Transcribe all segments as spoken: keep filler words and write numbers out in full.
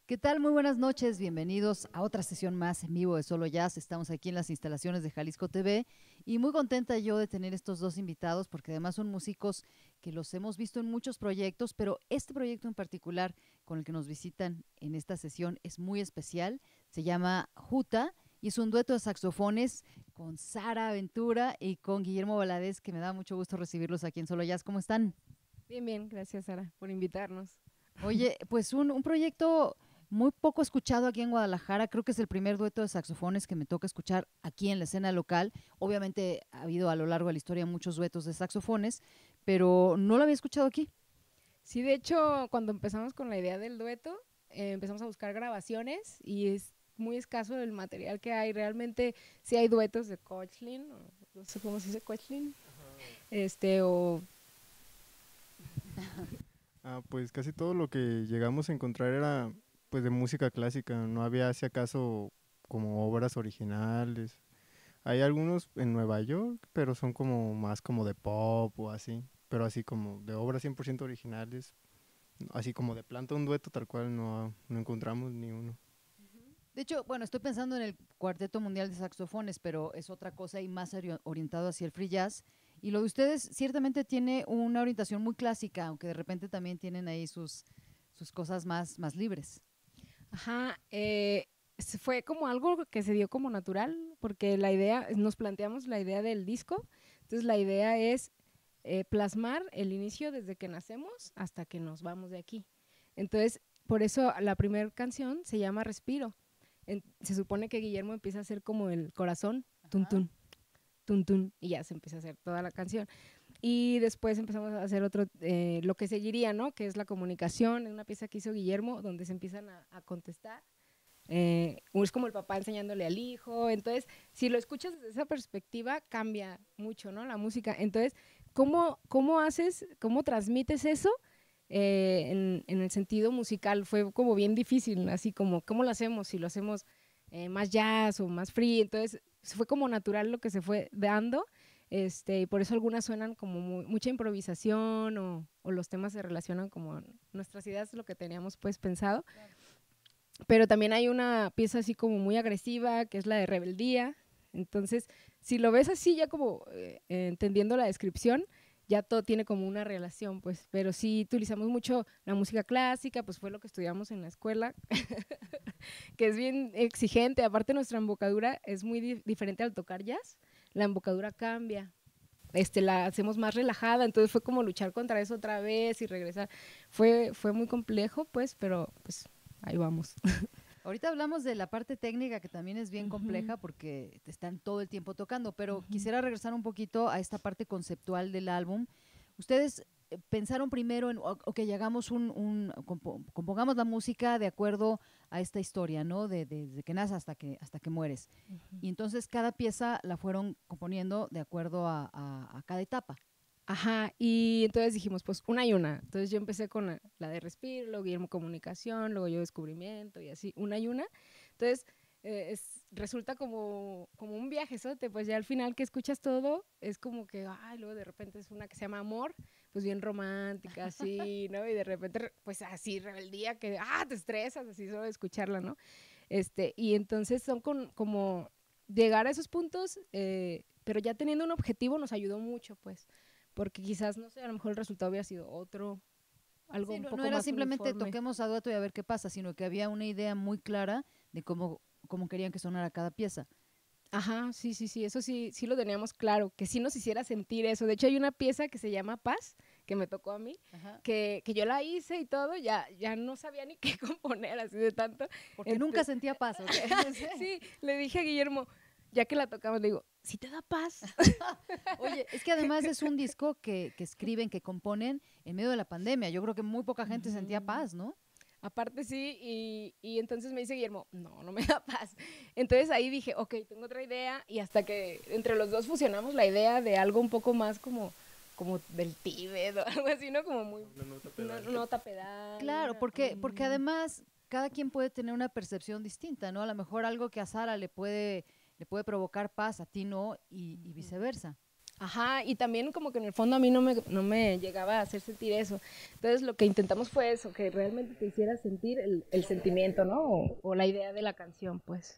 ¿Qué tal? Muy buenas noches, bienvenidos a otra sesión más en vivo de Solo Jazz. Estamos aquí en las instalaciones de Jalisco T V y muy contenta yo de tener estos dos invitados porque además son músicos que los hemos visto en muchos proyectos, pero este proyecto en particular con el que nos visitan en esta sesión es muy especial. Se llama Juta y es un dueto de saxofones con Sara Ventura y con Guillermo Valadez, que me da mucho gusto recibirlos aquí en Solo Jazz. ¿Cómo están? Bien, bien, gracias Sara por invitarnos. Oye, pues un, un proyecto muy poco escuchado aquí en Guadalajara. Creo que es el primer dueto de saxofones que me toca escuchar aquí en la escena local. Obviamente ha habido a lo largo de la historia muchos duetos de saxofones, pero no lo había escuchado aquí. Sí, de hecho, cuando empezamos con la idea del dueto, eh, empezamos a buscar grabaciones y es muy escaso el material que hay. Realmente sí hay duetos de Koechlin, o no sé cómo se dice Koechlin, este, o... Ah, pues casi todo lo que llegamos a encontrar era pues de música clásica, no había si acaso como obras originales. Hay algunos en Nueva York, pero son como más como de pop o así, pero así como de obras cien por ciento originales, así como de planta un dueto tal cual no, no encontramos ni uno. De hecho, bueno, estoy pensando en el Cuarteto Mundial de Saxofones, pero es otra cosa y más ori- orientado hacia el free jazz. Y lo de ustedes ciertamente tiene una orientación muy clásica, aunque de repente también tienen ahí sus, sus cosas más, más libres. Ajá, eh, se- fue como algo que se dio como natural, porque la idea, nos planteamos la idea del disco, entonces la idea es eh, plasmar el inicio desde que nacemos hasta que nos vamos de aquí. Entonces, por eso la primera canción se llama Respiro. En- se supone que Guillermo empieza a hacer como el corazón, tun Ajá. tun, tun tun, y ya se empieza a hacer toda la canción. Y después empezamos a hacer otro, eh, lo que seguiría, ¿no? Que es la comunicación, es una pieza que hizo Guillermo, donde se empiezan a, a contestar. Eh, es como el papá enseñándole al hijo. Entonces, si lo escuchas desde esa perspectiva, cambia mucho, ¿no? La música. Entonces, ¿cómo, cómo haces, cómo transmites eso eh, en, en el sentido musical? Fue como bien difícil, así como, ¿cómo lo hacemos? Si lo hacemos eh, más jazz o más free. Entonces, fue como natural lo que se fue dando. Este, y por eso algunas suenan como mu- mucha improvisación o, o los temas se relacionan como nuestras ideas, lo que teníamos pues pensado. Pero también hay una pieza así como muy agresiva, que es la de rebeldía. Entonces, si lo ves así, ya como eh, entendiendo la descripción, ya todo tiene como una relación, pues. Pero sí utilizamos mucho la música clásica, pues fue lo que estudiamos en la escuela, que es bien exigente. Aparte, nuestra embocadura es muy di diferente al tocar jazz. La embocadura cambia. Este, la hacemos más relajada, entonces fue como luchar contra eso otra vez y regresar. Fue, fue muy complejo, pues, pero pues ahí vamos. Ahorita hablamos de la parte técnica que también es bien Ujú, compleja porque te están todo el tiempo tocando, pero ujú. quisiera regresar un poquito a esta parte conceptual del álbum. Ustedes eh, pensaron primero en, o, o que llegamos un, un compo- compongamos la música de acuerdo a esta historia, ¿no? De, de- desde que naces hasta que, hasta que mueres. Y entonces cada pieza la fueron componiendo de acuerdo a, a- a cada etapa. Ajá, y entonces dijimos, pues una y una. Entonces yo empecé con la, la de Respiro, luego Guillermo Comunicación, luego yo Descubrimiento y así, una y una. Entonces eh, es, resulta como, como un viajezote, pues ya al final que escuchas todo es como que, ay, luego de repente es una que se llama Amor, pues bien romántica, así, ¿no? Y de repente, pues así, rebeldía, que, ah, te estresas, así solo de escucharla, ¿no? Este, y entonces son con, como llegar a esos puntos, eh, pero ya teniendo un objetivo nos ayudó mucho, pues porque quizás, no sé, a lo mejor el resultado había sido otro, algo Sí, un no, no poco era más simplemente uniforme. toquemos a dueto y a ver qué pasa, sino que había una idea muy clara de cómo, cómo querían que sonara cada pieza. Ajá, sí, sí, sí, eso sí, sí lo teníamos claro, que sí nos hiciera sentir eso. De hecho, hay una pieza que se llama Paz, que me tocó a mí, Ajá. que, que yo la hice y todo, ya, ya no sabía ni qué componer así de tanto. Porque nunca Este, sentía paz, ¿ok? sí, le dije a Guillermo, ya que la tocamos, le digo, ¿sí te da paz? Oye, es que además es un disco que, que escriben, que componen en medio de la pandemia. Yo creo que muy poca gente sentía Ujú. paz, ¿no? Aparte sí, y, y entonces me dice Guillermo, no, no me da paz. Entonces ahí dije, ok, tengo otra idea, y hasta que entre los dos fusionamos la idea de algo un poco más como, como del Tíbet o algo así, ¿no? Como muy, Una nota una pedal. nota pedal, Claro, una... porque, porque um, además cada quien puede tener una percepción distinta, ¿no? A lo mejor algo que a Sara le puede, le puede provocar paz, a ti no, y, y viceversa. Ajá, y también como que en el fondo a mí no me, no me llegaba a hacer sentir eso. Entonces lo que intentamos fue eso, que realmente te hiciera sentir el, el sentimiento, ¿no? O, o la idea de la canción, pues.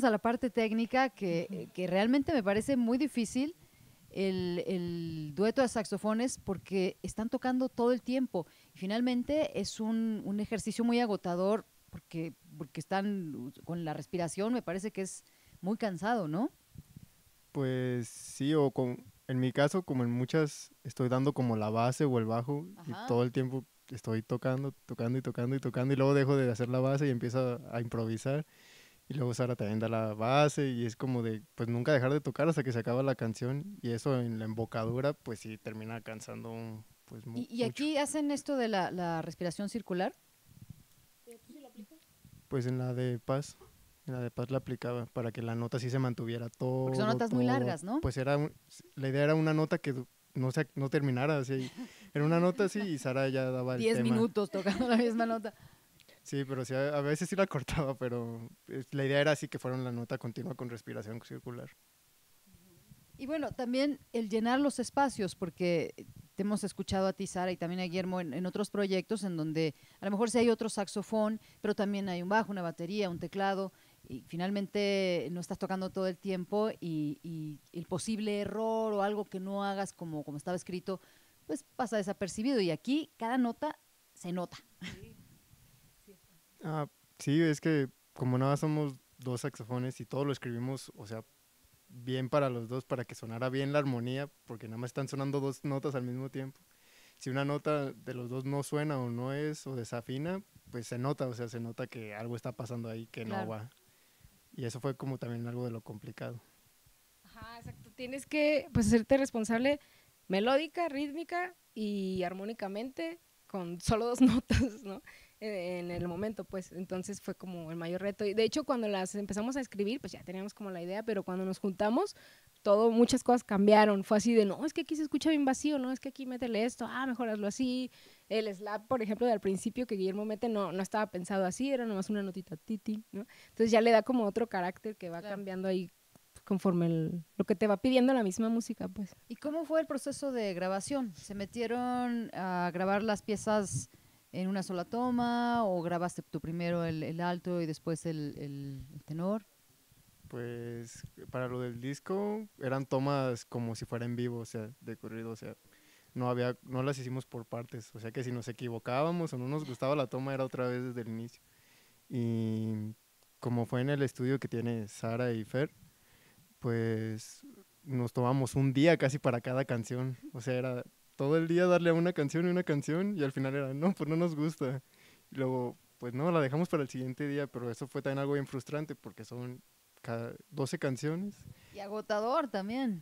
a la parte técnica que, que realmente me parece muy difícil el, el dueto de saxofones porque están tocando todo el tiempo. Y finalmente es un, un ejercicio muy agotador porque, porque están con la respiración, me parece que es muy cansado, ¿no? Pues sí, o con, en mi caso, como en muchas, estoy dando como la base o el bajo Ajá. y todo el tiempo estoy tocando, tocando y tocando y tocando y luego dejo de hacer la base y empiezo a, a improvisar y luego Sara también da la base y es como de, pues nunca dejar de tocar hasta que se acaba la canción y eso en la embocadura, pues sí termina cansando pues mu ¿Y, y aquí mucho. hacen esto de la, la respiración circular? Pues en la de Paz. En la de Paz la aplicaba para que la nota sí se mantuviera todo, Porque son notas muy todo. largas, ¿no? Pues era, un- la idea era una nota que du- no, se, no terminara, así. Era una nota así y Sara ya daba el Diez tema. minutos tocando la misma nota. Sí, pero sí, a, a veces sí la cortaba, pero es- la idea era así que fuera una nota continua con respiración circular. Y bueno, también el llenar los espacios, porque te hemos escuchado a ti, Sara, y también a Guillermo en, en otros proyectos en donde a lo mejor sí hay otro saxofón, pero también hay un bajo, una batería, un teclado, y finalmente no estás tocando todo el tiempo y, y el posible error o algo que no hagas como, como estaba escrito, pues pasa desapercibido. Y aquí cada nota se nota. Ah, sí, es que como nada somos dos saxofones y todo lo escribimos, o sea, bien para los dos, para que sonara bien la armonía, porque nada más están sonando dos notas al mismo tiempo. Si una nota de los dos no suena o no es o desafina, pues se nota, o sea, se nota que algo está pasando ahí que Claro. no va. Y eso fue como también algo de lo complicado. Ajá, exacto. Tienes que pues hacerte responsable melódica, rítmica y armónicamente con solo dos notas, ¿no? En, en el momento, pues, entonces fue como el mayor reto. Y de hecho, cuando las empezamos a escribir, pues ya teníamos como la idea, pero cuando nos juntamos, todo, muchas cosas cambiaron. Fue así de, no, es que aquí se escucha bien vacío, no, es que aquí métele esto, ah, mejor hazlo así. El slap, por ejemplo, del principio que Guillermo mete, no, no estaba pensado así, era nomás una notita titi, ¿no? Entonces ya le da como otro carácter que va Claro. cambiando ahí conforme el, lo que te va pidiendo la misma música, pues. ¿Y cómo fue el proceso de grabación? ¿Se metieron a grabar las piezas en una sola toma o grabaste tú primero el, el alto y después el, el- el tenor? Pues para lo del disco eran tomas como si fuera en vivo, o sea, de corrido, o sea, no había, no las hicimos por partes, o sea que si nos equivocábamos o no nos gustaba la toma era otra vez desde el inicio. Y como fue en el estudio que tiene Sara y Fer, pues nos tomamos un día casi para cada canción, o sea, era todo el día darle a una canción y una canción y al final era, no, pues no nos gusta. Y luego, pues no, la dejamos para el siguiente día, pero eso fue también algo bien frustrante porque son cada doce canciones. Y agotador también.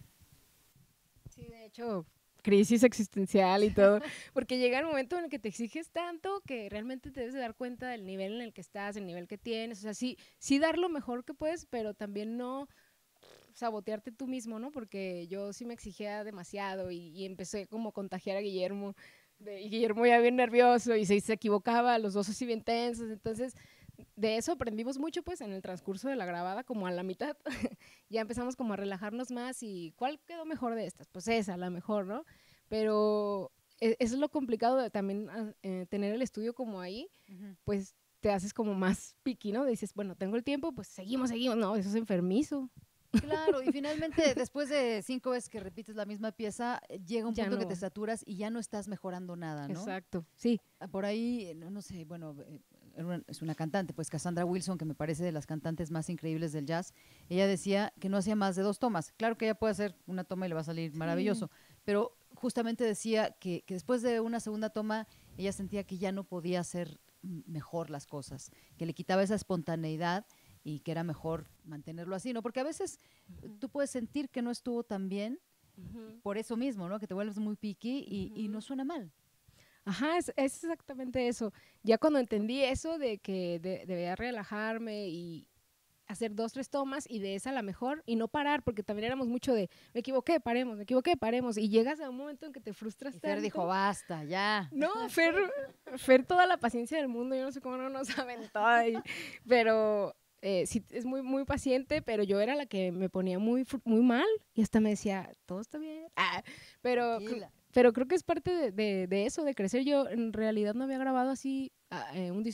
Sí, de hecho, crisis existencial y todo, porque llega el momento en el que te exiges tanto que realmente te debes de dar cuenta del nivel en el que estás, el nivel que tienes, o sea, sí, sí dar lo mejor que puedes, pero también no sabotearte tú mismo, ¿no? Porque yo sí me exigía demasiado y, y empecé como a contagiar a Guillermo, de, y Guillermo ya bien nervioso y se, se equivocaba, los dos así bien tensos, entonces de eso aprendimos mucho pues en el transcurso de la grabada, como a la mitad, ya empezamos como a relajarnos más y ¿cuál quedó mejor de estas? Pues esa, la mejor, ¿no? Pero e- eso es lo complicado de también ah, eh, tener el estudio como ahí, Ujú. pues te haces como más piqui, ¿no? Dices, bueno, tengo el tiempo, pues seguimos, seguimos, no, eso es enfermizo. Claro, y finalmente después de cinco veces que repites la misma pieza, eh, llega un Ya punto que no. te saturas y ya no estás mejorando nada, ¿no? Exacto, sí. Ah, por ahí, eh, no, no sé, bueno, eh, era una- es una cantante, pues Cassandra Wilson, que me parece de las cantantes más increíbles del jazz, ella decía que no hacía más de dos tomas. Claro que ella puede hacer una toma y le va a salir maravilloso, pero justamente decía que, que después de una segunda toma, ella sentía que ya no podía hacer mm, mejor las cosas, que le quitaba esa espontaneidad y que era mejor mantenerlo así, ¿no? Porque a veces eh, tú puedes sentir que no estuvo tan bien Ujú. por eso mismo, ¿no? Que te vuelves muy picky y, y no Ujú. suena mal. Ajá, es, es exactamente eso. Ya cuando entendí eso de que de- debía relajarme y hacer dos, tres tomas y de esa la mejor y no parar, porque también éramos mucho de me equivoqué, paremos, me equivoqué, paremos. Y llegas a un momento en que te frustras Y Fer tanto. dijo, basta, ya. No, Fer, Fer toda la paciencia del mundo, yo no sé cómo no nos aventó ahí, pero eh, sí, es muy, muy paciente, pero yo era la que me ponía muy, fru- muy mal y hasta me decía, todo está bien, ah, pero, cre- Tranquila. pero creo que es parte de, de- de eso, de crecer. Yo en realidad no había grabado así ah, eh, un disco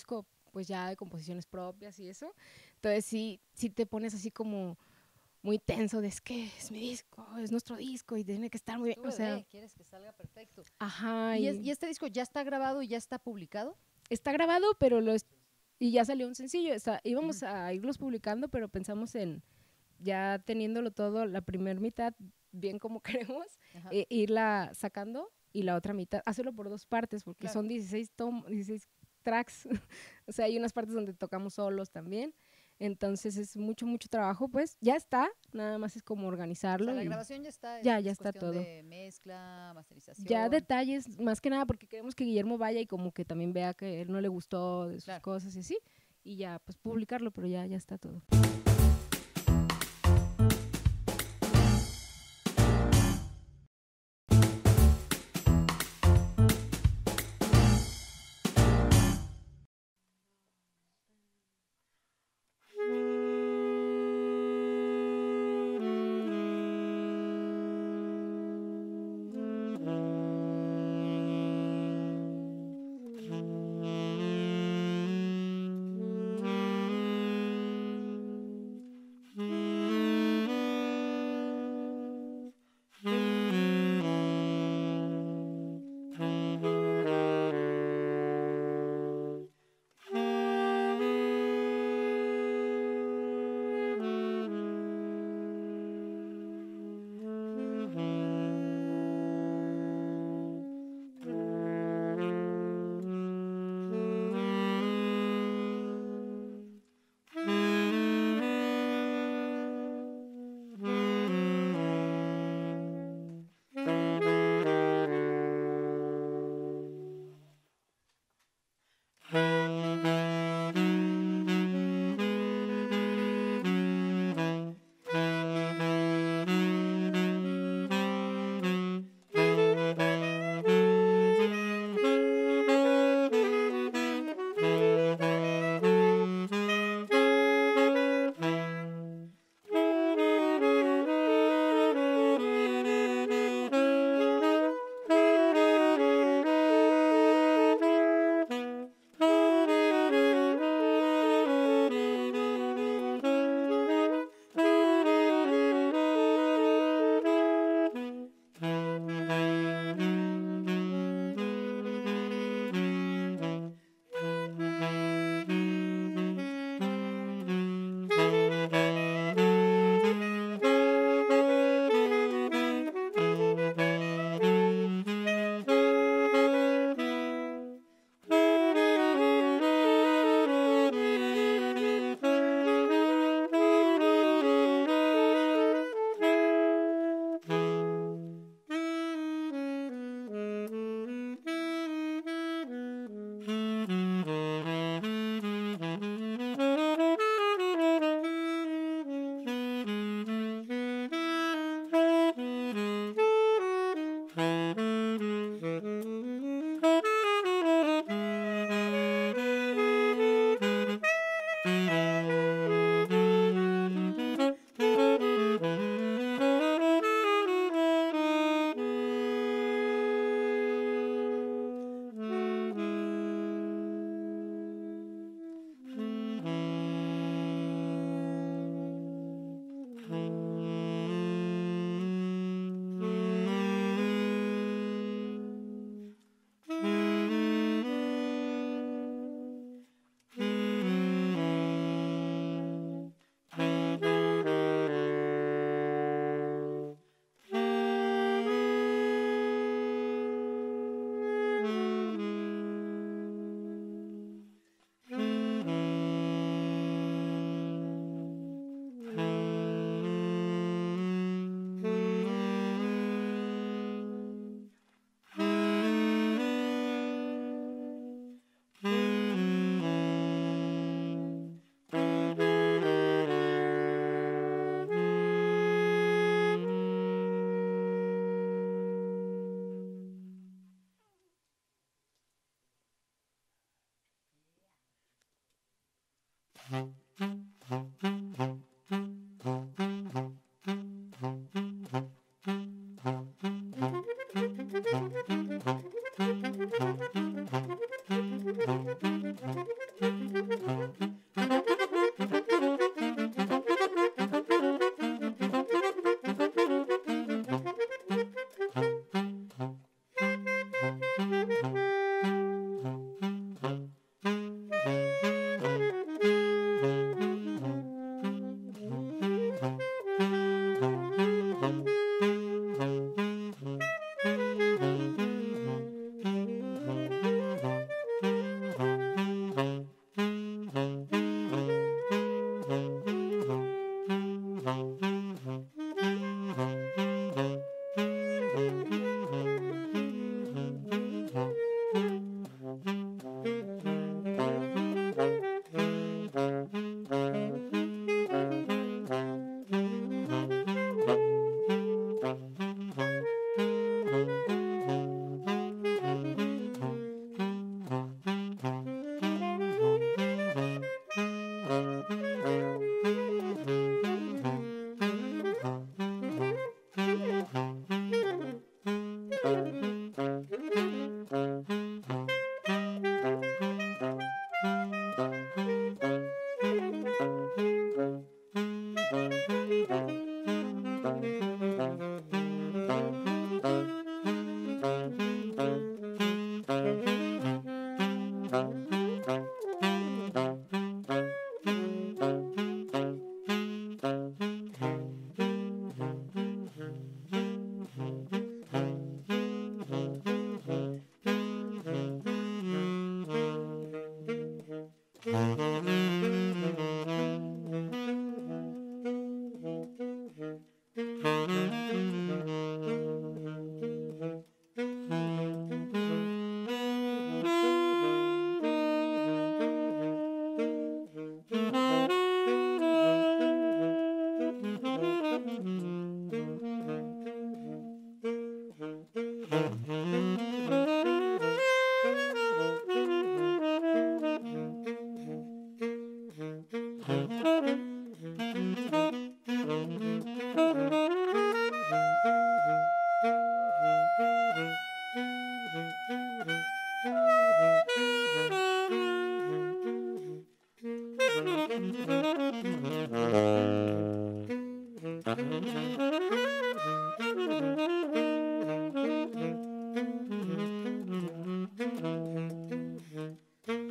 pues ya de composiciones propias y eso. Entonces sí, sí te pones así como muy tenso de es que es mi disco, es nuestro disco y tiene que estar muy bien. Tu O sea, bebé, quieres que salga perfecto. ajá. ¿Y, Y, es- y este disco ya está grabado y ya está publicado? está grabado, pero lo es- y ya salió un sencillo. Está, íbamos a irlos publicando, pero pensamos en ya teniéndolo todo, la primera mitad bien como queremos, Ajá. eh, irla sacando y la otra mitad, hacerlo por dos partes, porque Claro. son dieciséis, tom dieciséis tracks. O sea, hay unas partes donde tocamos solos también. Entonces es mucho, mucho trabajo, pues ya está, nada más es como O organizarlo. sea, la y grabación ya está, es, ya, es ya está cuestión todo. de mezcla, masterización. Ya detalles, más que nada porque queremos que Guillermo vaya y como que también vea que a él no le gustó de sus Claro. cosas y así, y ya, pues publicarlo, pero ya, ya está todo.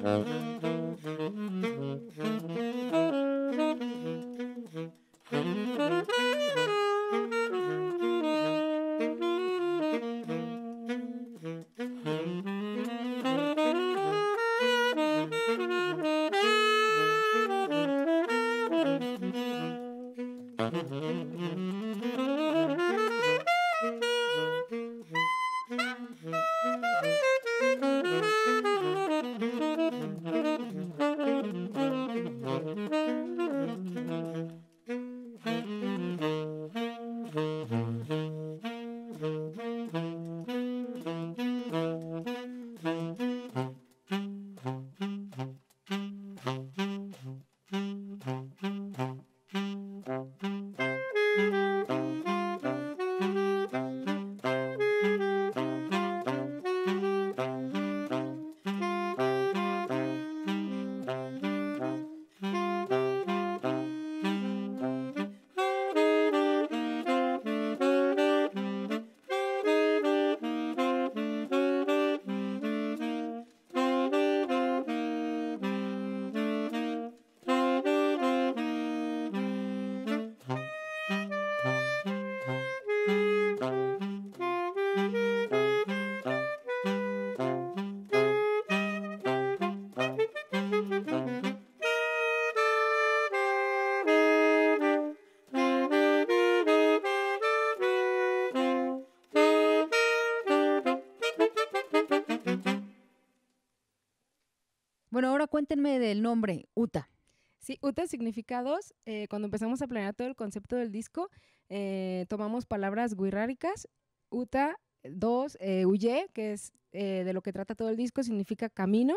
Bueno, ahora cuéntenme del nombre, Uta. Sí, Uta significa dos. Eh, cuando empezamos a planear todo el concepto del disco, eh, tomamos palabras wixárikas. Uta, dos, eh, Uye, que es eh, de lo que trata todo el disco, significa camino.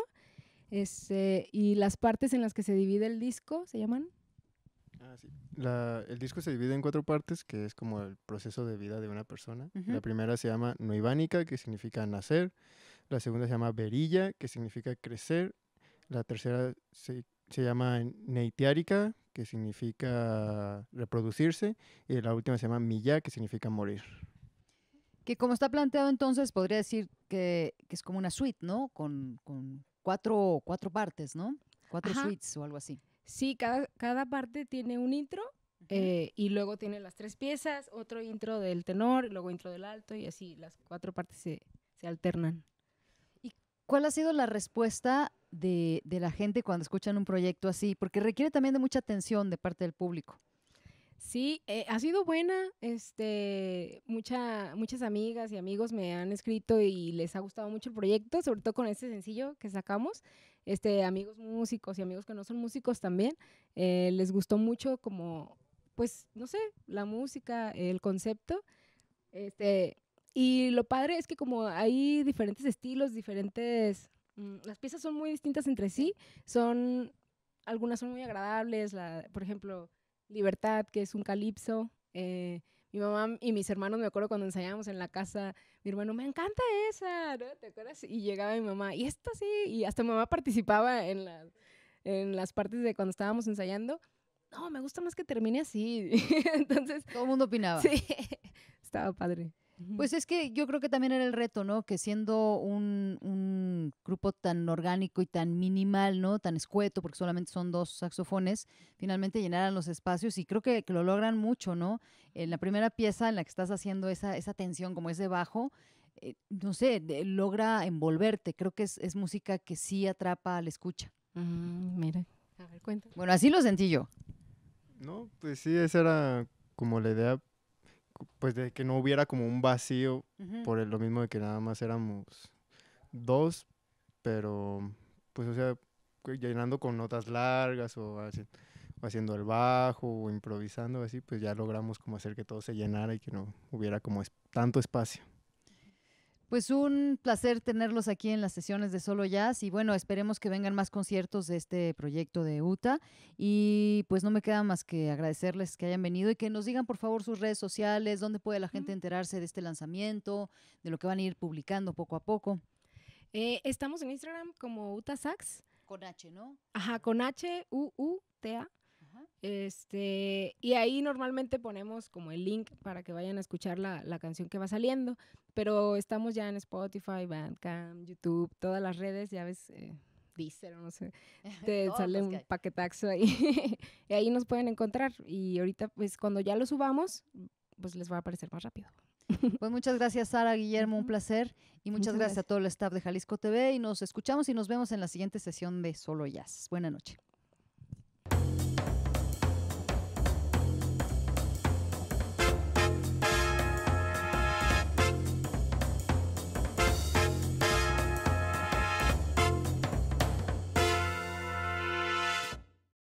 Este, y las partes en las que se divide el disco, ¿se llaman? Ah, sí. La- el disco se divide en cuatro partes, que es como el proceso de vida de una persona. Ujú. La primera se llama Noivánica, que significa nacer. La segunda se llama Verilla, que significa crecer. La tercera se, se llama Neitiárica, que significa reproducirse. Y la última se llama Milla, que significa morir. Que como está planteado entonces, podría decir que, que es como una suite, ¿no? Con, con cuatro, cuatro partes, ¿no? Cuatro Ajá. suites o algo así. Sí, cada, cada parte tiene un intro eh, y luego tiene las tres piezas, otro intro del tenor, luego intro del alto y así las cuatro partes se, se alternan. ¿Cuál ha sido la respuesta de, de la gente cuando escuchan un proyecto así? Porque requiere también de mucha atención de parte del público. Sí, eh, ha sido buena. Este, mucha, muchas amigas y amigos me han escrito y les ha gustado mucho el proyecto, sobre todo con este sencillo que sacamos. Este, amigos músicos y amigos que no son músicos también, eh, les gustó mucho como, pues, no sé, la música, el concepto. Este, y lo padre es que como hay diferentes estilos, diferentes, mm, las piezas son muy distintas entre sí, son, algunas son muy agradables, la, por ejemplo, Libertad, que es un calipso. eh, mi mamá y mis hermanos, me acuerdo cuando ensayábamos en la casa, mi hermano, me encanta esa, ¿no? ¿Te acuerdas? Y llegaba mi mamá, y esta sí, y hasta mi mamá participaba en, la, en las partes de cuando estábamos ensayando. No, me gusta más que termine así. Entonces, Todo el mundo opinaba. sí, estaba padre. Ujú. Pues es que yo creo que también era el reto, ¿no? Que siendo un, un grupo tan orgánico y tan minimal, ¿no? Tan escueto, porque solamente son dos saxofones, finalmente llenaran los espacios y creo que, que lo logran mucho, ¿no? En la primera pieza en la que estás haciendo esa, esa tensión, como ese bajo, eh, no sé, de- logra envolverte. Creo que es, es música que sí atrapa al escucha. Mm, mira, a ver, cuenta. Bueno, así lo sentí yo. No, pues sí, esa era como la idea, cu- pues de que no hubiera como un vacío Ujú. por el- lo mismo de que nada más éramos dos, pero pues o sea, que llenando con notas largas o, haci- o haciendo el bajo o improvisando así, pues ya logramos como hacer que todo se llenara y que no hubiera como es- tanto espacio. Pues un placer tenerlos aquí en las sesiones de Solo Jazz y bueno, esperemos que vengan más conciertos de este proyecto de Uta y pues no me queda más que agradecerles que hayan venido y que nos digan por favor sus redes sociales, dónde puede la gente enterarse de este lanzamiento, de lo que van a ir publicando poco a poco. Eh, estamos en Instagram como Uta Sax, Con H, ¿no? ajá, con H U U T A. Ajá. Este, y ahí normalmente ponemos como el link para que vayan a escuchar la, la canción que va saliendo, pero estamos ya en Spotify, Bandcamp, YouTube, todas las redes, ya ves, eh, Deezer, no sé, te Todos sale los que un hay. paquetaxo ahí. Y ahí nos pueden encontrar. Y ahorita, pues, cuando ya lo subamos, pues les va a aparecer más rápido. Pues muchas gracias, Sara, Guillermo, un Ujú. placer. Y muchas, Muchas gracias a gracias. todo el staff de Jalisco T V. Y nos escuchamos y nos vemos en la siguiente sesión de Solo Jazz. Buenas noches.